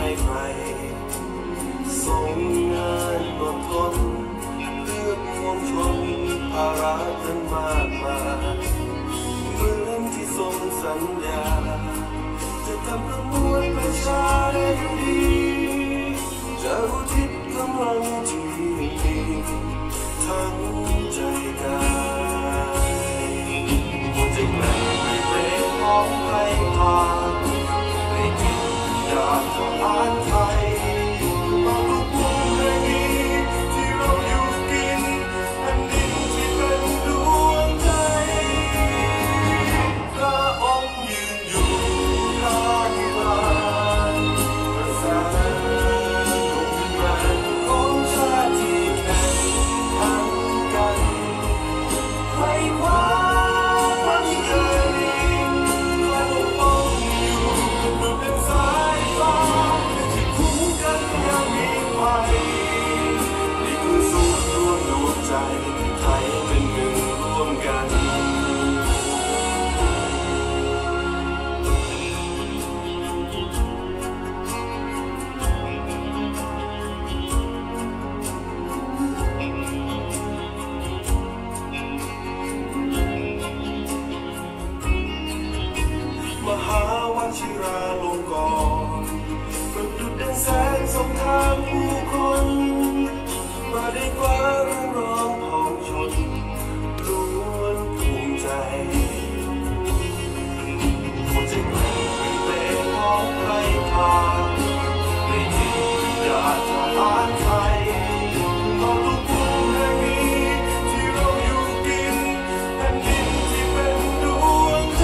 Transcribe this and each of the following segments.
ใครส่งงานอดทนเลือกมวลชนภาระนั้นมากมายเหมือนที่ทรงสัญญาจะทำเพื่อมวลประชาได้ดีจะอุทิศกำลังที่มีทั้งใจกายหัวใจแกร่งไม่เป็นของใครพาไม่คิดอยากทหารไทยมาทุกมุมแห่งนี้ที่เราอยู่กินแผ่นดินที่เป็นดวงใจพระองค์ยืนอยู่ท่ามกลางกระแสลมแรงของชาติที่แข่งขันกันไขว่คว้าความยิ่งใหญ่คอยปกป้องอยู่บนเป็นสายฟ้าที่คุ้มกันยามมีภัยนี่คือศูนย์รวมดวงใจไทยเป็นหนึ่งร่วมกันมหาวชิราลงกรณ์ประดุจดังแสงส่องทางผู้คนมาได้กว่าเรื่องร้องของชนล้วนภูมิใจหัวใจแกร่งเป็นเป้ของใครพาในจิตวิญญาณทหารไทยเอาทุกมุมแห่งนี้ที่เราอยู่กินแผ่นดินที่เป็นดวงใจ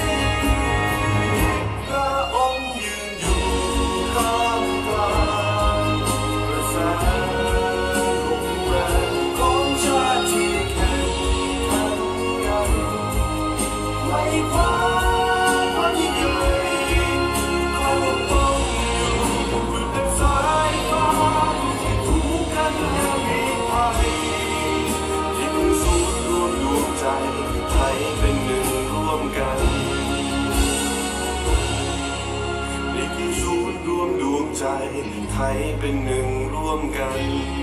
พระองค์ยืนอยู่ท่ามกลางกระแสลมแรงของชาติที่แข่งขันกันไขว่คว้าความยิ่งใหญ่คอยปกป้องอยู่บนเป็นสายฟ้าที่คุ้มกันยามมีภัยที่คือศูนย์รวมดวงใจไทยเป็นหนึ่งร่วมกันนี่คือศูนย์รวมดวงใจไทยเป็นหนึ่งร่วมกัน